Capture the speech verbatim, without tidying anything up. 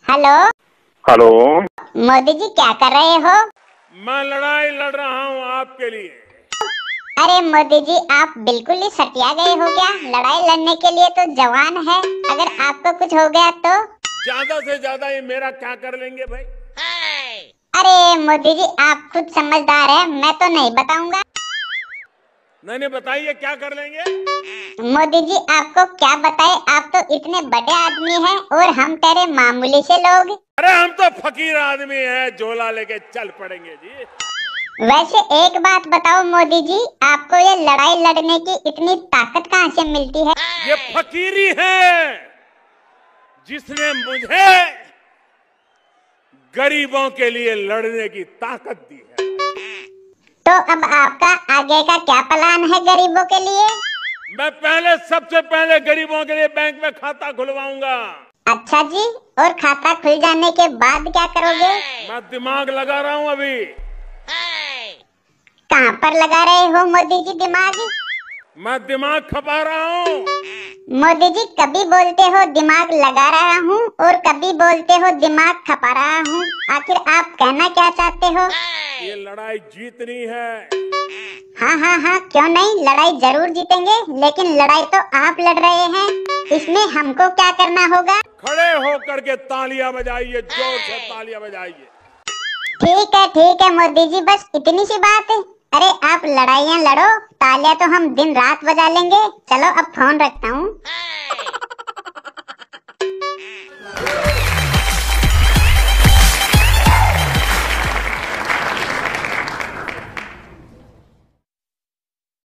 Hello. Hello. Modi ji क्या कर रहे हो? मैं लड़ाई लड़ रहा हूँ आपके लिए। अरे मोदी जी आप बिल्कुल ही सटिया गए हो क्या? लड़ाई लड़ने के लिए तो जवान है, अगर आपको कुछ हो गया तो? ज्यादा से ज्यादा ये मेरा क्या कर लेंगे भाई? अरे मोदी जी आप खुद समझदार है, मैं तो नहीं बताऊंगा। नहीं नहीं बताइए क्या कर लेंगे? मोदी जी आपको क्या बताए, आप तो इतने बड़े आदमी हैं और हम तेरे मामूली से लोग। अरे हम तो फकीर आदमी हैं, झोला लेके चल पड़ेंगे जी। वैसे एक बात बताओ मोदी जी, आपको ये लड़ाई लड़ने की इतनी ताकत कहाँ से मिलती है? ये फकीरी है जिसने मुझे गरीबों के लिए लड़ने की ताकत दी है। तो अब आपका आगे का क्या प्लान है गरीबों के लिए? मैं पहले सबसे पहले गरीबों के लिए बैंक में खाता खुलवाऊंगा। अच्छा जी, और खाता खुल जाने के बाद क्या करोगे? मैं दिमाग लगा रहा हूँ अभी। कहाँ पर लगा रहे हो मोदी जी दिमाग? मैं दिमाग खपा रहा हूँ। मोदी जी कभी बोलते हो दिमाग लगा रहा हूँ और कभी बोलते हो दिमाग खपा रहा हूँ, आखिर आप कहना क्या चाहते हो? ये लड़ाई जीतनी है। हाँ हाँ हाँ क्यों नहीं, लड़ाई जरूर जीतेंगे, लेकिन लड़ाई तो आप लड़ रहे हैं, इसमें हमको क्या करना होगा? खड़े होकर के तालियां बजाइए, जोर से तालियां बजाइए। ठीक है ठीक है मोदी जी, बस इतनी सी बात है। अरे आप लड़ाइयाँ लड़ो, तालियां तो हम दिन रात बजा लेंगे। चलो अब फोन रखता हूँ।